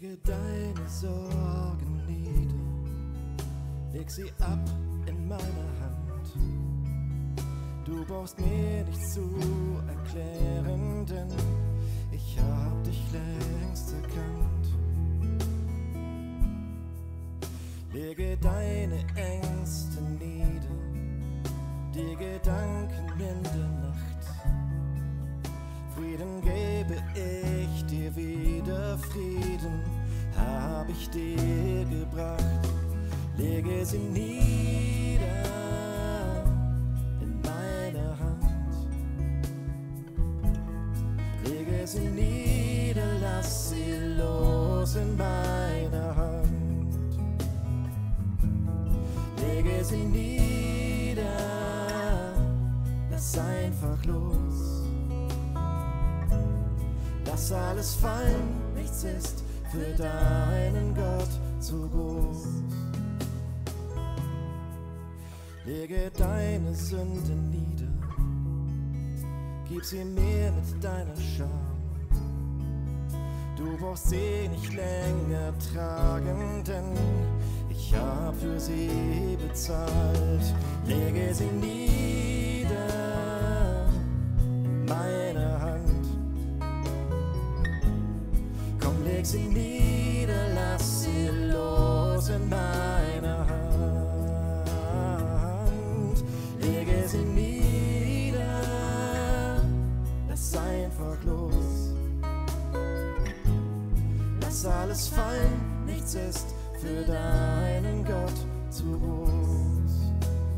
Lege deine Sorgen nieder, leg sie ab in meine Hand. Du brauchst mir nichts zu erklären, denn ich hab dich längst erkannt. Lege deine Ängste nieder, die Gedanken in der Nacht. Frieden gebe ich dir wieder, Frieden hab ich dir gebracht. Lege sie nieder in meine Hand. Lege sie nieder, lass sie los in meiner Hand. Lege sie nieder, lass einfach los. Lass alles fallen, nichts ist für deinen Gott zu groß. Lege deine Sünde nieder, gib sie mir mit deiner Scham. Du brauchst sie nicht länger tragen, denn ich hab für sie bezahlt. Lege sie nieder in meine Hand. Komm, leg sie nieder, lass sie los in meiner Hand. Lege sie nieder, lass einfach los. Lass alles fallen, nichts ist für deinen Gott zu groß.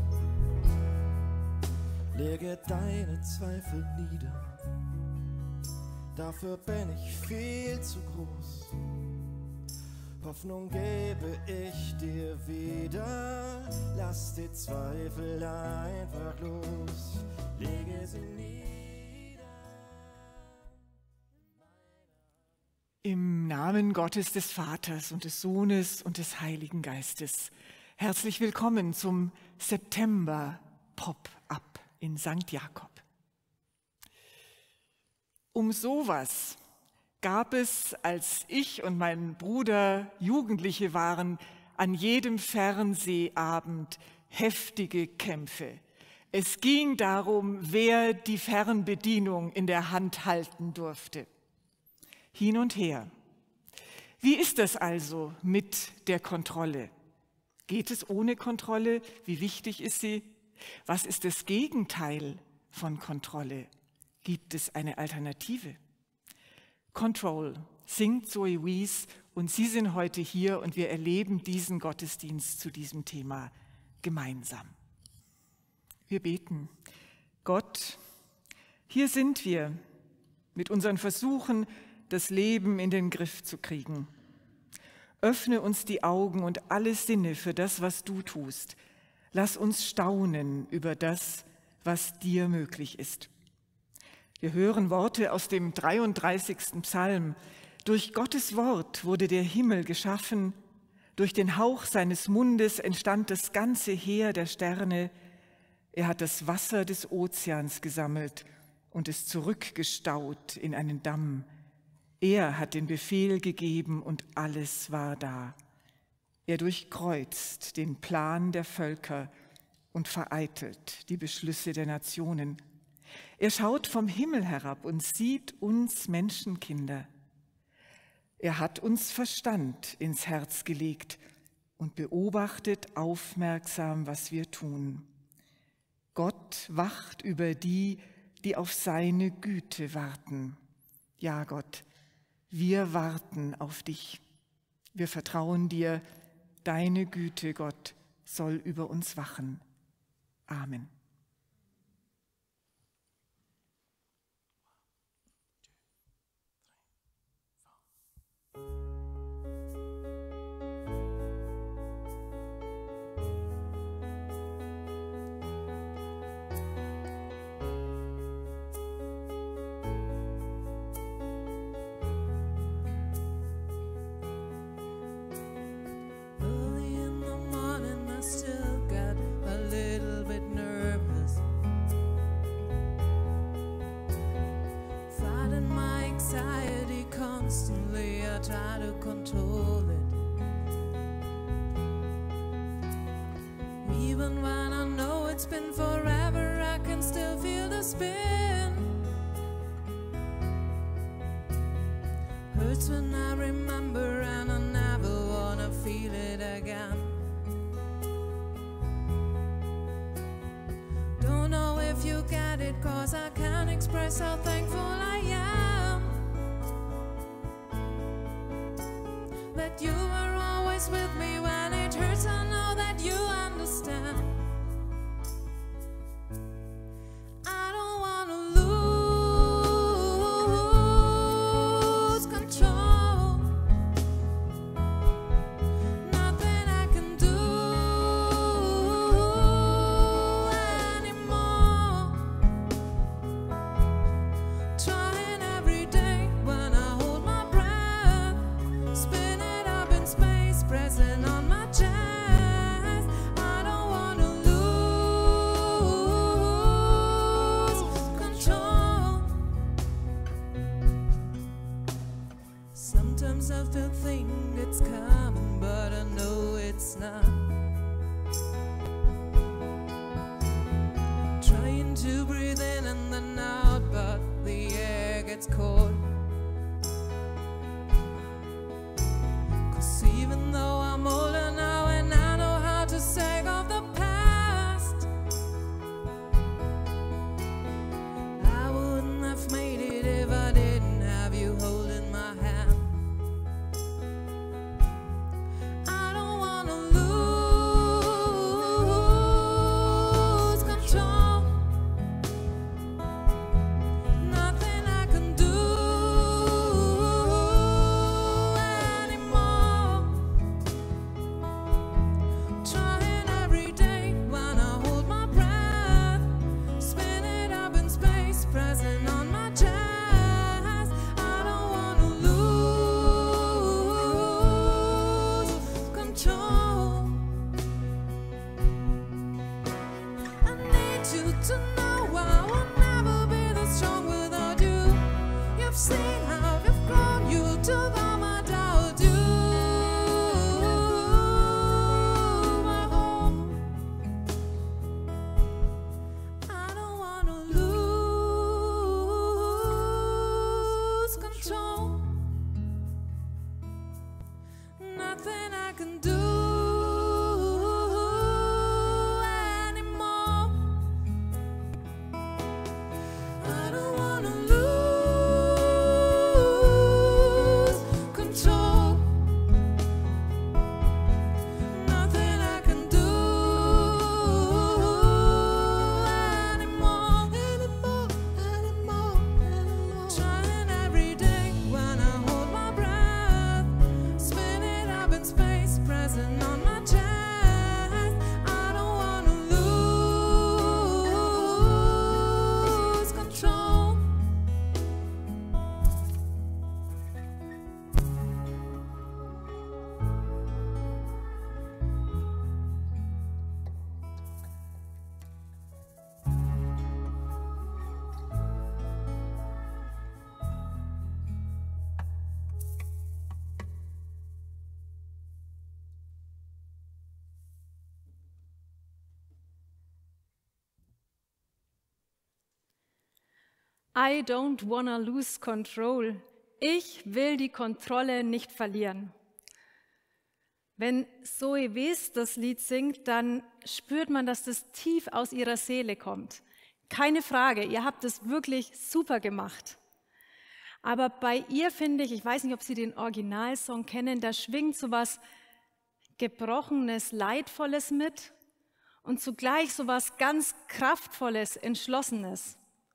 Lege deine Zweifel nieder, dafür bin ich viel zu groß. Hoffnung gebe ich dir wieder, lass die Zweifel einfach los. Lege sie nieder. Im Namen Gottes des Vaters und des Sohnes und des Heiligen Geistes. Herzlich willkommen zum September-Pop-Up in St. Jakob. Um sowas gab es, als ich und mein Bruder Jugendliche waren, an jedem Fernsehabend heftige Kämpfe. Es ging darum, wer die Fernbedienung in der Hand halten durfte. Hin und her. Wie ist das also mit der Kontrolle? Geht es ohne Kontrolle? Wie wichtig ist sie? Was ist das Gegenteil von Kontrolle? Gibt es eine Alternative? Control singt Zoe Wies und Sie sind heute hier und wir erleben diesen Gottesdienst zu diesem Thema gemeinsam. Wir beten. Gott, hier sind wir mit unseren Versuchen, das Leben in den Griff zu kriegen. Öffne uns die Augen und alle Sinne für das, was du tust. Lass uns staunen über das, was dir möglich ist. Wir hören Worte aus dem 33. Psalm. Durch Gottes Wort wurde der Himmel geschaffen. Durch den Hauch seines Mundes entstand das ganze Heer der Sterne. Er hat das Wasser des Ozeans gesammelt und es zurückgestaut in einen Damm. Er hat den Befehl gegeben und alles war da. Er durchkreuzt den Plan der Völker und vereitelt die Beschlüsse der Nationen. Er schaut vom Himmel herab und sieht uns Menschenkinder. Er hat uns Verstand ins Herz gelegt und beobachtet aufmerksam, was wir tun. Gott wacht über die, die auf seine Güte warten. Ja, Gott, wir warten auf dich. Wir vertrauen dir, deine Güte, Gott, soll über uns wachen. Amen. Early in the morning, I still got a little bit nervous. I try to control it. Even when I know it's been forever, I can still feel the spin. Hurts when I remember, and I never wanna feel it again. Don't know if you get it, 'cause I can't express how thankful I am that you are always with me when it hurts. I know that you understand. I don't wanna lose control. Nothing I can do anymore. Trying every day when I hold my breath, spin it up in space, pressing on my chest. I don't wanna lose control. Sometimes I still think it's coming, but I know it's not. Trying to breathe in and then out, but the air gets cold. 'Cause even though I'm older now and I know how to shake off the past, I wouldn't have made it if I didn't have you holding my hand. I don't wanna lose control. Nothing I can do anymore. Trying every day when I hold my breath, spin it up in space, pressing on my chest. I don't wanna lose control. I need you to know I will never be this strong without you. You've seen how you've grown, you took all my doubt. You my home. I don't wanna lose control. Nothing I can do anymore. I don't wanna lose control. Nothing I can do anymore. Trying every day when I hold my breath, spin it up in space, pressing on my chest. I don't wanna lose control. I don't wanna lose control. Ich will die Kontrolle nicht verlieren. Wenn Zoe Wes das Lied singt, dann spürt man, dass das tief aus ihrer Seele kommt. Keine Frage, ihr habt es wirklich super gemacht. Aber bei ihr finde ich weiß nicht, ob Sie den Originalsong kennen, da schwingt so was Gebrochenes, Leidvolles mit und zugleich so was ganz Kraftvolles, Entschlossenes.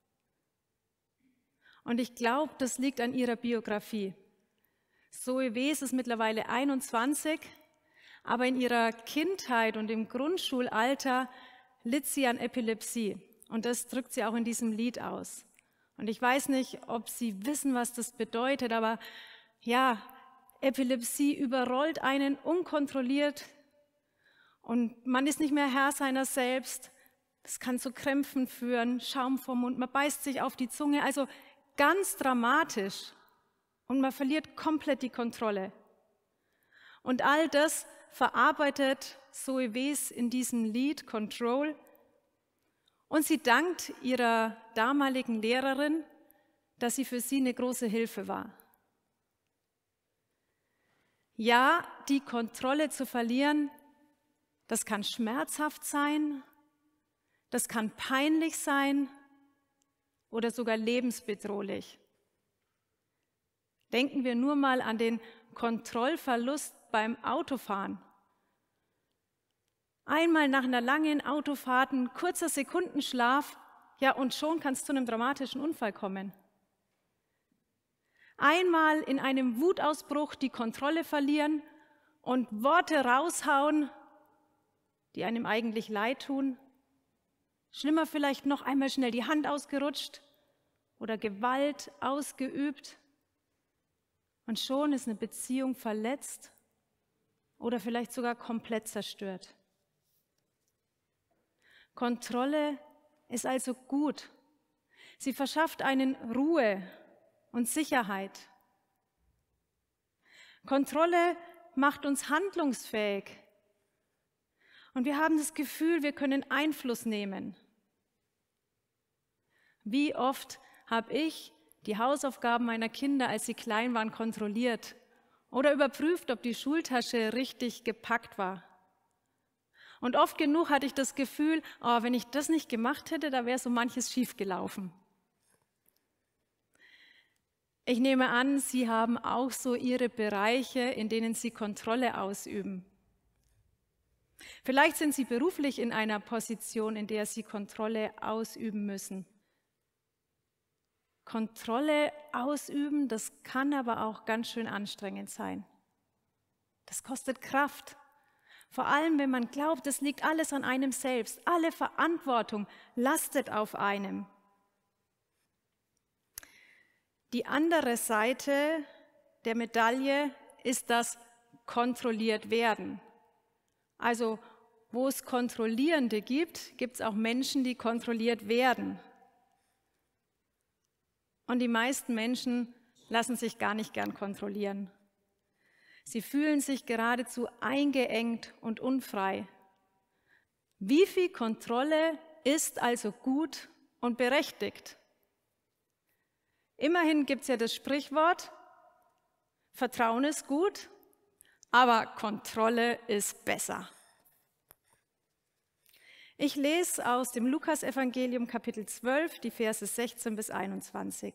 Und ich glaube, das liegt an ihrer Biografie. Zoe Wes ist mittlerweile 21, aber in ihrer Kindheit und im Grundschulalter litt sie an Epilepsie. Und das drückt sie auch in diesem Lied aus. Und ich weiß nicht, ob Sie wissen, was das bedeutet, aber ja, Epilepsie überrollt einen unkontrolliert und man ist nicht mehr Herr seiner selbst. Das kann zu Krämpfen führen, Schaum vom Mund, man beißt sich auf die Zunge, also ganz dramatisch. und man verliert komplett die Kontrolle. Und all das verarbeitet Zoe Wees in diesem Lied Control. Und sie dankt ihrer damaligen Lehrerin, dass sie für sie eine große Hilfe war. Ja, die Kontrolle zu verlieren, das kann schmerzhaft sein, das kann peinlich sein oder sogar lebensbedrohlich. Denken wir nur mal an den Kontrollverlust beim Autofahren. Einmal nach einer langen Autofahrt, ein kurzer Sekundenschlaf, ja, und schon kann es zu einem dramatischen Unfall kommen. Einmal in einem Wutausbruch die Kontrolle verlieren und Worte raushauen, die einem eigentlich leid tun. Schlimmer vielleicht noch einmal schnell die Hand ausgerutscht oder Gewalt ausgeübt. Und schon ist eine Beziehung verletzt oder vielleicht sogar komplett zerstört. Kontrolle ist also gut. Sie verschafft einen Ruhe und Sicherheit. Kontrolle macht uns handlungsfähig. Und wir haben das Gefühl, wir können Einfluss nehmen. Wie oft habe ich die Hausaufgaben meiner Kinder, als sie klein waren, kontrolliert oder überprüft, ob die Schultasche richtig gepackt war. Und oft genug hatte ich das Gefühl, oh, wenn ich das nicht gemacht hätte, da wäre so manches schiefgelaufen. Ich nehme an, Sie haben auch so Ihre Bereiche, in denen Sie Kontrolle ausüben. Vielleicht sind Sie beruflich in einer Position, in der Sie Kontrolle ausüben müssen. Kontrolle ausüben, das kann aber auch ganz schön anstrengend sein. Das kostet Kraft. Vor allem, wenn man glaubt, es liegt alles an einem selbst. Alle Verantwortung lastet auf einem. Die andere Seite der Medaille ist das kontrolliert werden. Also, wo es Kontrollierende gibt, gibt es auch Menschen, die kontrolliert werden. Und die meisten Menschen lassen sich gar nicht gern kontrollieren. Sie fühlen sich geradezu eingeengt und unfrei. Wie viel Kontrolle ist also gut und berechtigt? Immerhin gibt es ja das Sprichwort, Vertrauen ist gut, aber Kontrolle ist besser. Ich lese aus dem Lukas-Evangelium Kapitel 12, die Verse 16 bis 21.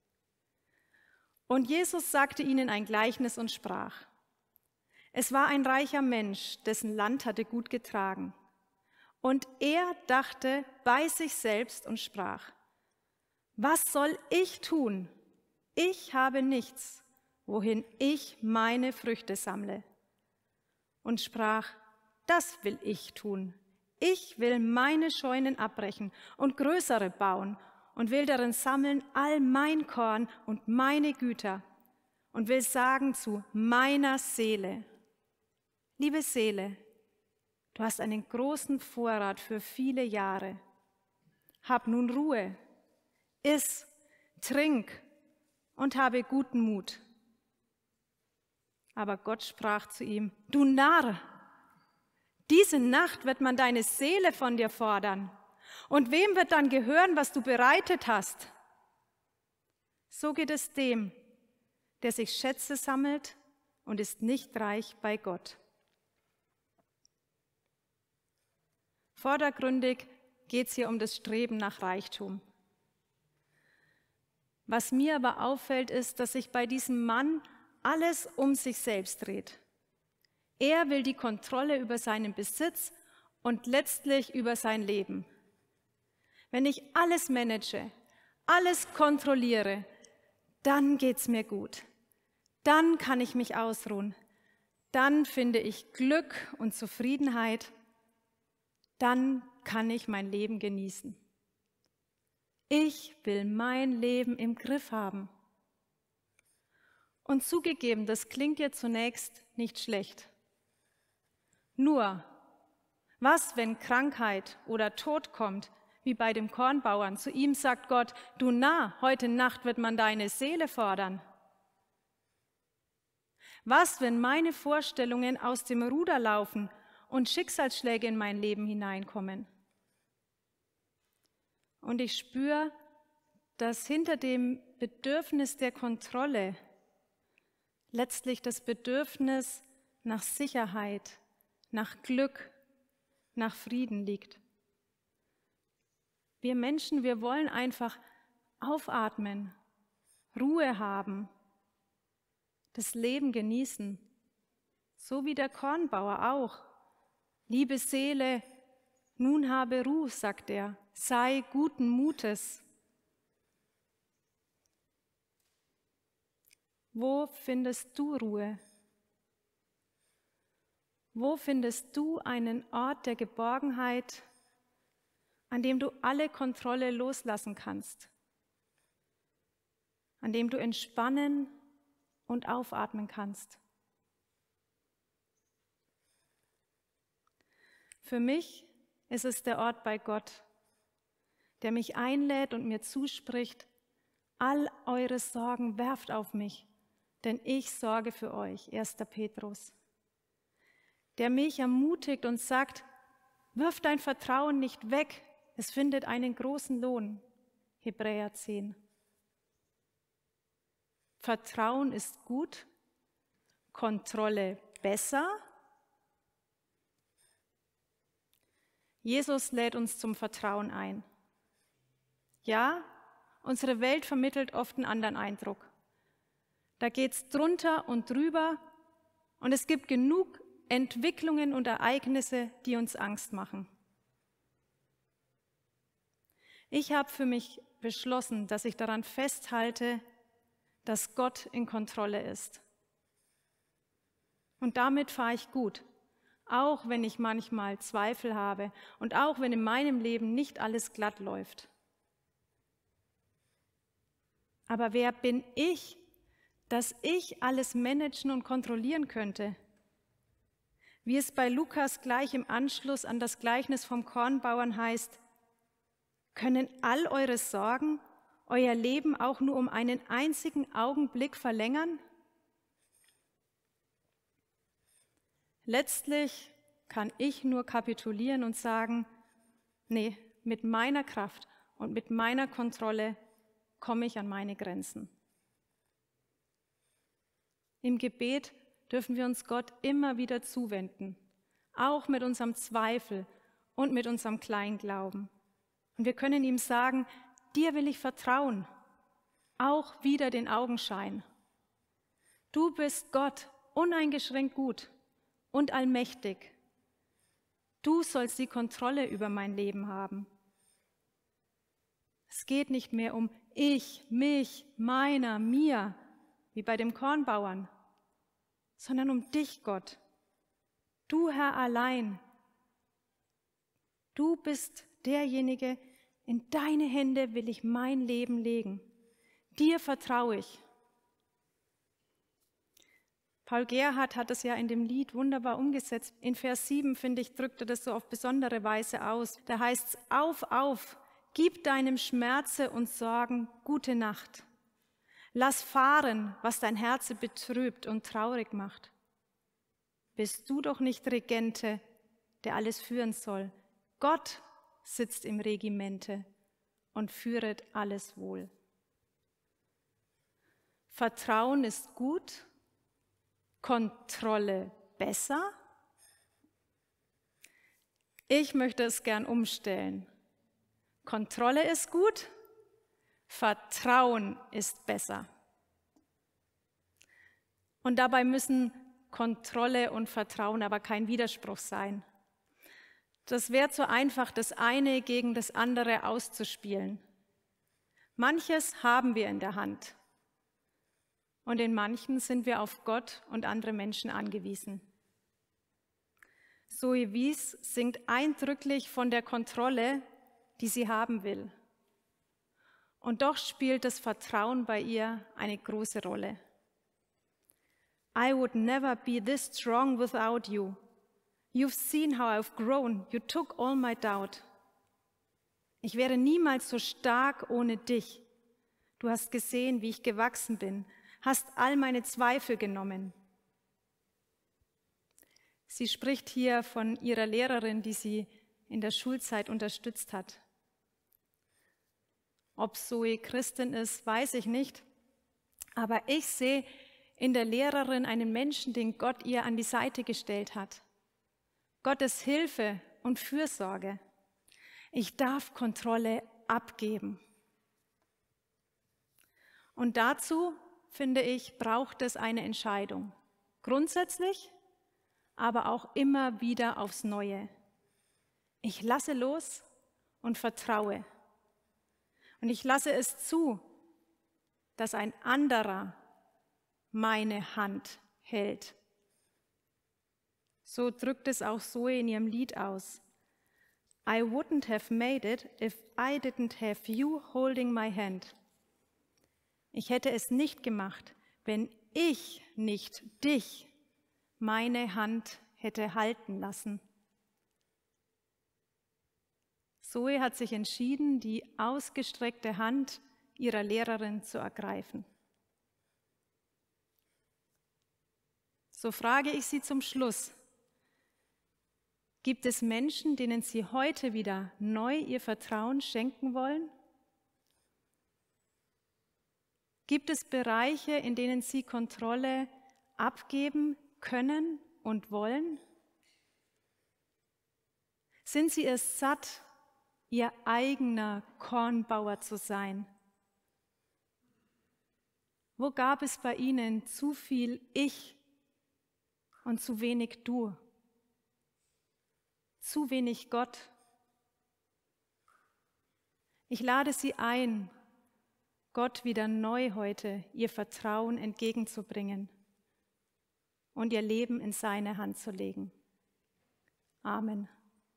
Und Jesus sagte ihnen ein Gleichnis und sprach: Es war ein reicher Mensch, dessen Land hatte gut getragen. Und er dachte bei sich selbst und sprach: Was soll ich tun? Ich habe nichts, wohin ich meine Früchte sammle. Und sprach: Das will ich tun. Ich will meine Scheunen abbrechen und größere bauen und will darin sammeln all mein Korn und meine Güter und will sagen zu meiner Seele: Liebe Seele, du hast einen großen Vorrat für viele Jahre. Hab nun Ruhe, iss, trink und habe guten Mut. Aber Gott sprach zu ihm: Du Narr, diese Nacht wird man deine Seele von dir fordern. Und wem wird dann gehören, was du bereitet hast? So geht es dem, der sich Schätze sammelt und ist nicht reich bei Gott. Vordergründig geht es hier um das Streben nach Reichtum. Was mir aber auffällt, ist, dass sich bei diesem Mann alles um sich selbst dreht. Er will die Kontrolle über seinen Besitz und letztlich über sein Leben. Wenn ich alles manage, alles kontrolliere, dann geht's mir gut. Dann kann ich mich ausruhen. Dann finde ich Glück und Zufriedenheit. Dann kann ich mein Leben genießen. Ich will mein Leben im Griff haben. Und zugegeben, das klingt ja zunächst nicht schlecht. Nur, was, wenn Krankheit oder Tod kommt, wie bei dem Kornbauern? Zu ihm sagt Gott: Du Narr, heute Nacht wird man deine Seele fordern. Was, wenn meine Vorstellungen aus dem Ruder laufen und Schicksalsschläge in mein Leben hineinkommen? Und ich spüre, dass hinter dem Bedürfnis der Kontrolle letztlich das Bedürfnis nach Sicherheit, nach Glück, nach Frieden liegt. Wir Menschen, wir wollen einfach aufatmen, Ruhe haben, das Leben genießen, so wie der Kornbauer auch. Liebe Seele, nun habe Ruhe, sagt er, sei guten Mutes. Wo findest du Ruhe? Wo findest du einen Ort der Geborgenheit, an dem du alle Kontrolle loslassen kannst, an dem du entspannen und aufatmen kannst? Für mich ist es der Ort bei Gott, der mich einlädt und mir zuspricht, all eure Sorgen werft auf mich, denn ich sorge für euch, 1. Petrus. Der mich ermutigt und sagt, wirf dein Vertrauen nicht weg, es findet einen großen Lohn, Hebräer 10. Vertrauen ist gut, Kontrolle besser. Jesus lädt uns zum Vertrauen ein. Ja, unsere Welt vermittelt oft einen anderen Eindruck. Da geht es drunter und drüber und es gibt genug Entwicklungen und Ereignisse, die uns Angst machen. Ich habe für mich beschlossen, dass ich daran festhalte, dass Gott in Kontrolle ist. Und damit fahre ich gut, auch wenn ich manchmal Zweifel habe und auch wenn in meinem Leben nicht alles glatt läuft. Aber wer bin ich, dass ich alles managen und kontrollieren könnte? Wie es bei Lukas gleich im Anschluss an das Gleichnis vom Kornbauern heißt, können all eure Sorgen euer Leben auch nur um einen einzigen Augenblick verlängern? Letztlich kann ich nur kapitulieren und sagen, nee, mit meiner Kraft und mit meiner Kontrolle komme ich an meine Grenzen. Im Gebet dürfen wir uns Gott immer wieder zuwenden, auch mit unserem Zweifel und mit unserem Kleinglauben. Und wir können ihm sagen, dir will ich vertrauen, auch wider den Augenschein. Du bist Gott, uneingeschränkt gut und allmächtig. Du sollst die Kontrolle über mein Leben haben. Es geht nicht mehr um ich, mich, meiner, mir, wie bei dem Kornbauern, sondern um dich, Gott. Du, Herr, allein. Du bist derjenige, in deine Hände will ich mein Leben legen. Dir vertraue ich. Paul Gerhardt hat es ja in dem Lied wunderbar umgesetzt. In Vers 7, finde ich, drückt er das so auf besondere Weise aus. Da heißt es, auf, gib deinem Schmerze und Sorgen gute Nacht. Lass fahren, was dein Herz betrübt und traurig macht. Bist du doch nicht Regente, der alles führen soll. Gott sitzt im Regimente und führet alles wohl. Vertrauen ist gut, Kontrolle besser. Ich möchte es gern umstellen. Kontrolle ist gut, Vertrauen ist besser. Und dabei müssen Kontrolle und Vertrauen aber kein Widerspruch sein. Das wäre zu einfach, das eine gegen das andere auszuspielen. Manches haben wir in der Hand und in manchen sind wir auf Gott und andere Menschen angewiesen. Zoe Wies singt eindrücklich von der Kontrolle, die sie haben will. Und doch spielt das Vertrauen bei ihr eine große Rolle. I would never be this strong without you. You've seen how I've grown. You took all my doubt. Ich wäre niemals so stark ohne dich. Du hast gesehen, wie ich gewachsen bin, hast all meine Zweifel genommen. Sie spricht hier von ihrer Lehrerin, die sie in der Schulzeit unterstützt hat. Ob Zoe Christin ist, weiß ich nicht. Aber ich sehe in der Lehrerin einen Menschen, den Gott ihr an die Seite gestellt hat. Gottes Hilfe und Fürsorge. Ich darf Kontrolle abgeben. Und dazu, finde ich, braucht es eine Entscheidung. Grundsätzlich, aber auch immer wieder aufs Neue. Ich lasse los und vertraue. Und ich lasse es zu, dass ein anderer meine Hand hält. So drückt es auch Zoe in ihrem Lied aus. I wouldn't have made it if I didn't have you holding my hand. Ich hätte es nicht gemacht, wenn ich nicht dich, meine Hand, hätte halten lassen. Zoe hat sich entschieden, die ausgestreckte Hand ihrer Lehrerin zu ergreifen. So frage ich Sie zum Schluss: Gibt es Menschen, denen Sie heute wieder neu Ihr Vertrauen schenken wollen? Gibt es Bereiche, in denen Sie Kontrolle abgeben können und wollen? Sind Sie es satt, Ihr eigener Kornbauer zu sein? Wo gab es bei Ihnen zu viel Ich und zu wenig Du? Zu wenig Gott? Ich lade Sie ein, Gott wieder neu heute Ihr Vertrauen entgegenzubringen und Ihr Leben in seine Hand zu legen. Amen.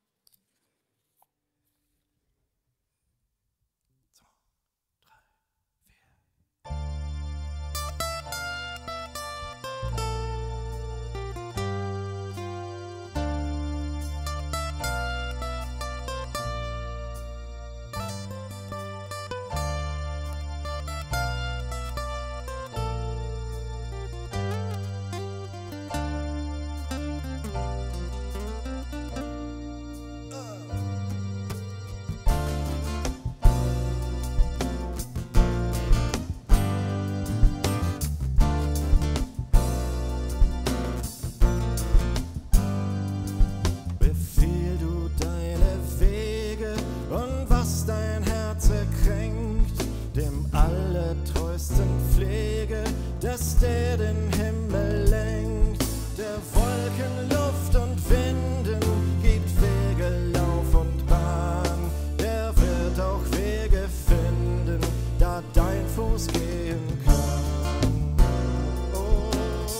Dass der den Himmel lenkt, der Wolken, Luft und Winden gibt Wege, Lauf und Bahn. Der wird auch Wege finden, da dein Fuß gehen kann. Oh.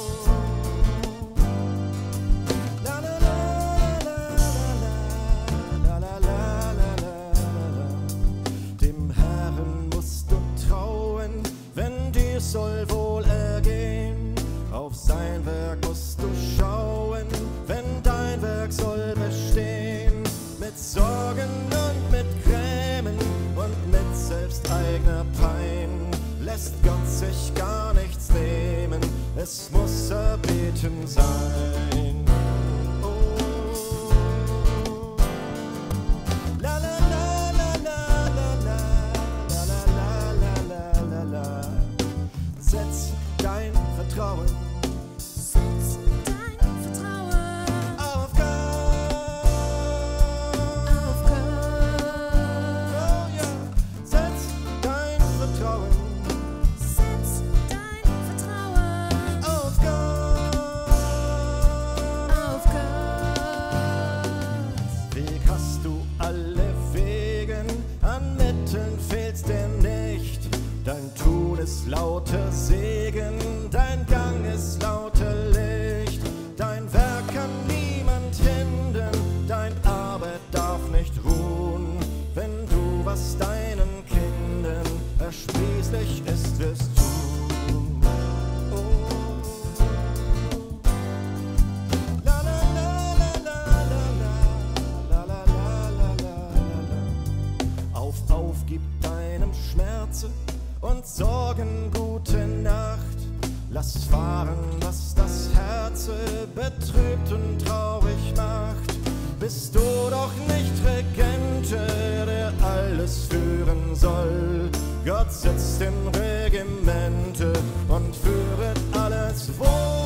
La la la la la la la la la. Dem Herrn musst du trauen, wenn dir soll wohl ergehen. Auf sein Werk musst du schauen, wenn dein Werk soll bestehen. Mit Sorgen und mit Grämen und mit selbsteigner Pein lässt Gott sich gar nichts nehmen, es muss erbeten sein. Oh. La la la la la la la la la la la la. Setz dein Vertrauen auf Gott. Auf Gott. Oh ja. Setz dein Vertrauen auf Gott. Auf Gott. Weg hast du alle Wegen, an Mitteln fehlt's dir nicht. Dein Tun ist lauter Segen, dein Gang ist lauter Licht. Dein Werk kann niemand hindern, dein Arbeit darf nicht ruhen. Wenn du, was deinen Kindern ersprießlich ist, wirst tun. Oh. La la la la la la la la la la la. Auf, gib deinem Schmerze und Sorgen gute Nacht. Lass fahren, was das Herz betrübt und traurig macht. Bist du doch nicht Regente, der alles führen soll. Gott sitzt im Regimente und führet alles wohl.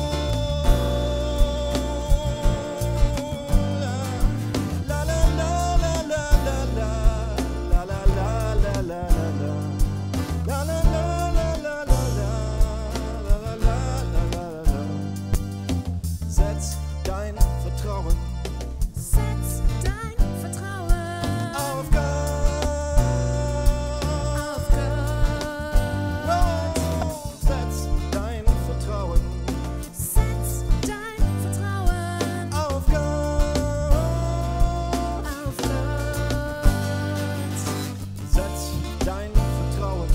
La la la la la la la la la la la la la la la la la. Setz dein Vertrauen auf Gott. Setz dein Vertrauen auf Gott. Setz dein Vertrauen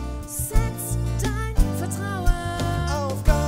auf Gott.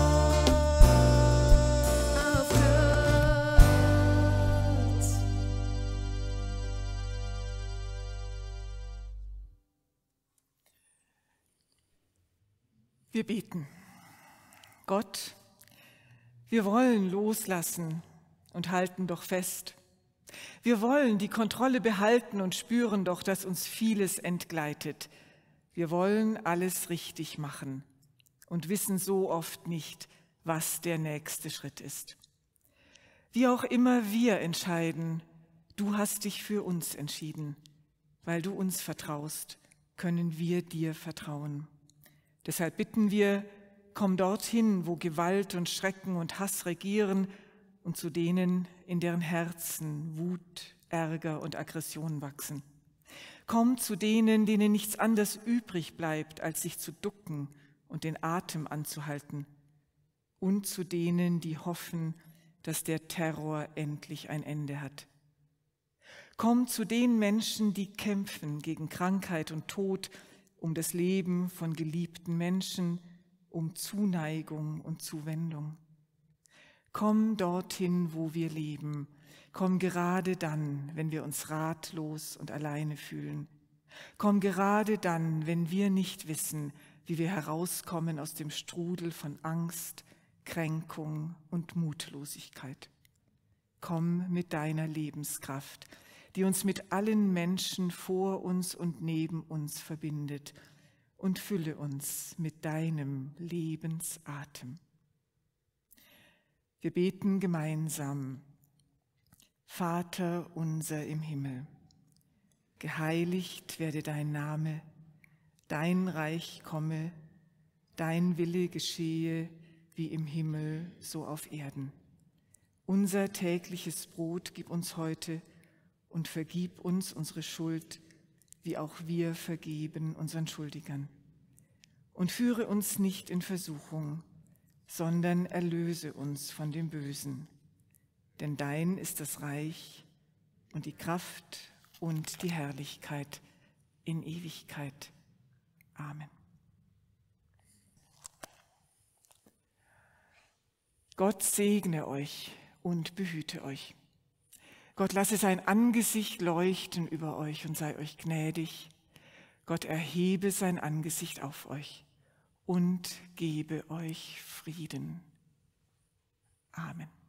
Wir beten. Gott, wir wollen loslassen und halten doch fest. Wir wollen die Kontrolle behalten und spüren doch, dass uns vieles entgleitet. Wir wollen alles richtig machen und wissen so oft nicht, was der nächste Schritt ist. Wie auch immer wir entscheiden, du hast dich für uns entschieden. Weil du uns vertraust, können wir dir vertrauen. Deshalb bitten wir, komm dorthin, wo Gewalt und Schrecken und Hass regieren und zu denen, in deren Herzen Wut, Ärger und Aggression wachsen. Komm zu denen, denen nichts anderes übrig bleibt, als sich zu ducken und den Atem anzuhalten. Und zu denen, die hoffen, dass der Terror endlich ein Ende hat. Komm zu den Menschen, die kämpfen gegen Krankheit und Tod, um das Leben von geliebten Menschen, um Zuneigung und Zuwendung. Komm dorthin, wo wir leben. Komm gerade dann, wenn wir uns ratlos und alleine fühlen. Komm gerade dann, wenn wir nicht wissen, wie wir herauskommen aus dem Strudel von Angst, Kränkung und Mutlosigkeit. Komm mit deiner Lebenskraft, die uns mit allen Menschen vor uns und neben uns verbindet, und fülle uns mit deinem Lebensatem. Wir beten gemeinsam. Vater unser im Himmel, geheiligt werde dein Name, dein Reich komme, dein Wille geschehe, wie im Himmel, so auf Erden. Unser tägliches Brot gib uns heute und vergib uns unsere Schuld, wie auch wir vergeben unseren Schuldigern. Und führe uns nicht in Versuchung, sondern erlöse uns von dem Bösen. Denn dein ist das Reich und die Kraft und die Herrlichkeit in Ewigkeit. Amen. Gott segne euch und behüte euch. Gott lasse sein Angesicht leuchten über euch und sei euch gnädig. Gott erhebe sein Angesicht auf euch und gebe euch Frieden. Amen.